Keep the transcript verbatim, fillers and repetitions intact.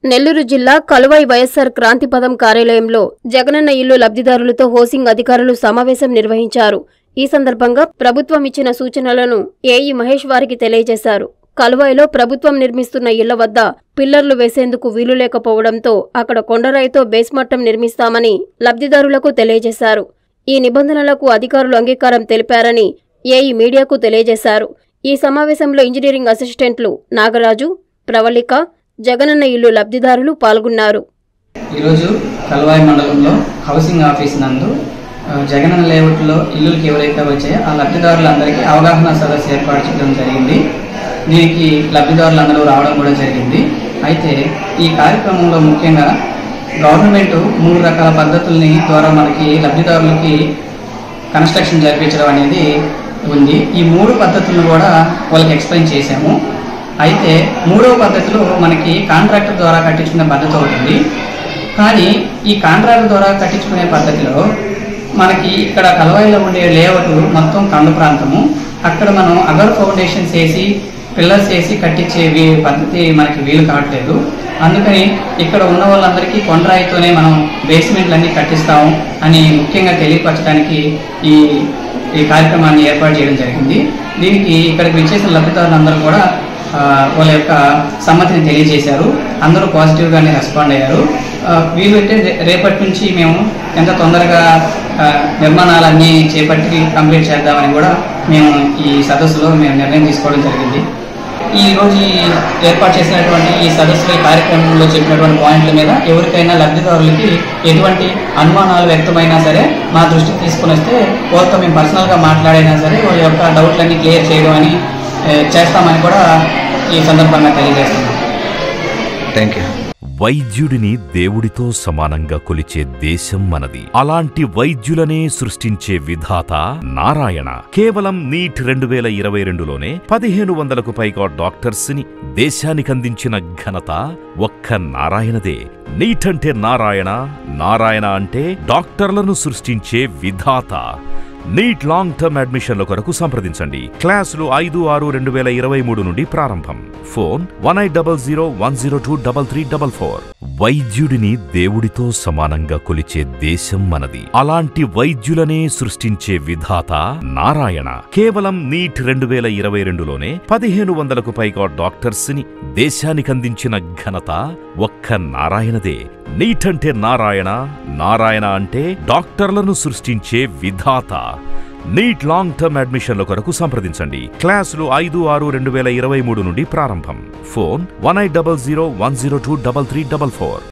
నెల్లూరు జిల్లా కలువై వైఎస్సార్ క్రాంతి పదం కార్యాలయంలో జగనన్న ఇల్లు లబ్ధిదారులతో హౌసింగ్ అధికారులు సమావేశం నిర్వహించారు. ఈ సందర్భంగా ప్రభుత్వం ఇచ్చిన సూచనలను ఏఈ మహేష్ వారికి తెలియజేశారు. కలువైలో ప్రభుత్వం నిర్మిస్తున్న ఇళ్ల వద్ద పిల్లర్లు వేసేందుకు వీలు లేకపోవడంతో అక్కడ కొండరాయితో బేస్మట్టం నిర్మిస్తామని లబ్ధిదారులకు తెలియజేశారు. ఈ నిబంధనలకు అధికారులు అంగీకారం తెలిపారని ఏఈ మీడియాకు తెలియజేశారు. ఈ సమావేశంలో ఇంజనీరింగ్ అసిస్టెంట్లు నాగరాజు, ప్రవళిక, జగనన్న ఇల్లు లబ్ధిదారులు పాల్గొన్నారు. ఈరోజు కలువాయి మండలంలో హౌసింగ్ ఆఫీస్ నందు జగనన్న లేఅవుట్లో ఇల్లులకు ఎవరైతే వచ్చాయో ఆ లబ్ధిదారులందరికీ అవగాహన సదస్సు ఏర్పాటు చేయడం జరిగింది. దీనికి లబ్ధిదారులందరూ రావడం కూడా జరిగింది. అయితే ఈ కార్యక్రమంలో ముఖ్యంగా గవర్నమెంట్ మూడు రకాల పద్ధతుల్ని ద్వారా మనకి లబ్ధిదారులకి కన్స్ట్రక్షన్ జరిపించడం అనేది ఉంది. ఈ మూడు పద్ధతులను కూడా వాళ్ళకి ఎక్స్ప్లెయిన్ చేశాము. అయితే మూడవ పద్ధతిలో మనకి కాంట్రాక్టర్ ద్వారా కట్టించుకునే పద్ధతి అవుతుంది. కానీ ఈ కాంట్రాక్టర్ ద్వారా కట్టించుకునే పద్ధతిలో మనకి ఇక్కడ కలువాయిలో ఉండే లేఅవుట్ మొత్తం కండ ప్రాంతము, అక్కడ మనం అగర్ ఫౌండేషన్స్ వేసి పిల్లర్స్ వేసి కట్టించే పద్ధతి మనకి వీలు కావట్లేదు. అందుకని ఇక్కడ ఉన్న వాళ్ళందరికీ కొండరాయితోనే మనం బేస్మెంట్లన్నీ కట్టిస్తాము అని ముఖ్యంగా తెలియపరచడానికి ఈ ఈ కార్యక్రమాన్ని ఏర్పాటు చేయడం జరిగింది. దీనికి ఇక్కడికి విచ్చేసిన లబ్ధిదారులందరూ కూడా వాళ్ళ యొక్క సమ్మతిని తెలియజేశారు. అందరూ పాజిటివ్గానే రెస్పాండ్ అయ్యారు. వీలైతే రేపటి నుంచి మేము ఎంత తొందరగా నిర్మాణాలన్నీ చేపట్టి కంప్లీట్ చేద్దామని కూడా మేము ఈ సదస్సులో మేము నిర్ణయం తీసుకోవడం జరిగింది. ఈరోజు ఏర్పాటు చేసినటువంటి ఈ సదస్సులో ఈ కార్యక్రమంలో చెప్పినటువంటి పాయింట్ల మీద ఎవరికైనా లబ్ధిదారులకి ఎటువంటి అనుమానాలు వ్యక్తమైనా సరే మా దృష్టికి తీసుకుని వస్తే వాళ్ళతో మేము పర్సనల్గా మాట్లాడైనా సరే వాళ్ళ యొక్క డౌట్లన్నీ క్లియర్ చేయడం అని చేస్తామని కూడా ఈ సందర్భంగా తెలియజేస్తున్నాం. Thank you. వైద్యుడిని దేవుడితో సమానంగా కొలిచే దేశం మనది. అలాంటి వైద్యులనే సృష్టించే విధాత నారాయణ. కేవలం నీట్ రెండు వేల ఇరవై రెండులోనే పదిహేను వందలకు పైగా డాక్టర్స్ ని దేశానికందించిన ఘనత ఒక్క నారాయణదే. నీట్ అంటే నారాయణ, నారాయణ అంటే డాక్టర్లను సృష్టించే విధాత. నీట్ లాంగ్ టర్మ్ అడ్మిషన్ల కొరకు సంప్రదించండి. క్లాసులు ఐదు ఆరు రెండు వేల ఇరవై మూడు నుండి ప్రారంభం. Phone one eight double zero one zero two double three double four. వైద్యుడిని దేవుడితో సమానంగా కొలిచే దేశం మనది. అలాంటి వైద్యులనే సృష్టించే విధాత నారాయణ. కేవలం నీట్ రెండు వేల ఇరవై రెండులోనే పదిహేను వందలకు పైగా డాక్టర్స్ ని దేశానికందించిన ఘనత ఒక్క నారాయణదే. నీట్ అంటే నారాయణ, నారాయణ అంటే డాక్టర్లను సృష్టించే విధాత. నీట్ లాంగ్ టర్మ్ అడ్మిషన్ల కొరకు సంప్రదించండి. క్లాసులు ఐదు ఆరు రెండు వేల ఇరవై మూడు నుండి ప్రారంభం. Phone one eight double zero one zero two double three double four.